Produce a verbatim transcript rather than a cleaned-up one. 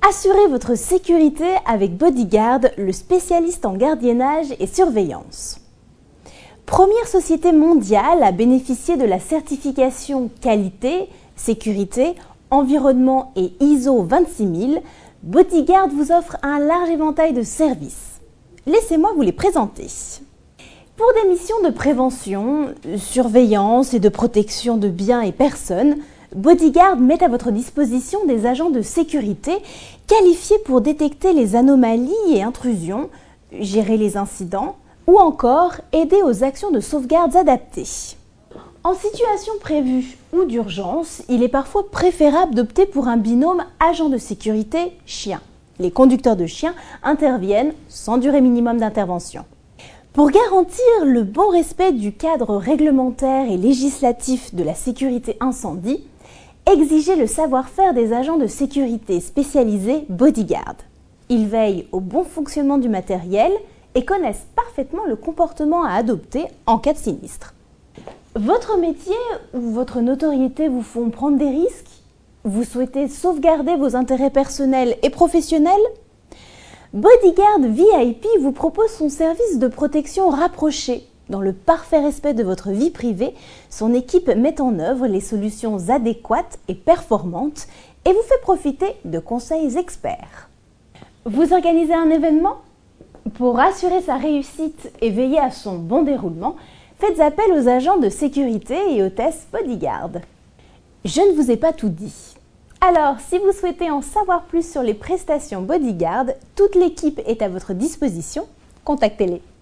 Assurez votre sécurité avec Bodyguard, le spécialiste en gardiennage et surveillance. Première société mondiale à bénéficier de la certification qualité, sécurité, environnement et I S O vingt-six mille, Bodyguard vous offre un large éventail de services. Laissez-moi vous les présenter. Pour des missions de prévention, surveillance et de protection de biens et personnes, Bodyguard met à votre disposition des agents de sécurité qualifiés pour détecter les anomalies et intrusions, gérer les incidents ou encore aider aux actions de sauvegarde adaptées. En situation prévue ou d'urgence, il est parfois préférable d'opter pour un binôme agent de sécurité chien. Les conducteurs de chiens interviennent sans durée minimum d'intervention. Pour garantir le bon respect du cadre réglementaire et législatif de la sécurité incendie, exigez le savoir-faire des agents de sécurité spécialisés Bodyguard. Ils veillent au bon fonctionnement du matériel et connaissent parfaitement le comportement à adopter en cas de sinistre. Votre métier ou votre notoriété vous font prendre des risques? Vous souhaitez sauvegarder vos intérêts personnels et professionnels? Bodyguard V I P vous propose son service de protection rapproché. Dans le parfait respect de votre vie privée, son équipe met en œuvre les solutions adéquates et performantes et vous fait profiter de conseils experts. Vous organisez un événement? Pour assurer sa réussite et veiller à son bon déroulement, faites appel aux agents de sécurité et hôtesses Bodyguard. Je ne vous ai pas tout dit. Alors, si vous souhaitez en savoir plus sur les prestations Bodyguard, toute l'équipe est à votre disposition. Contactez-les.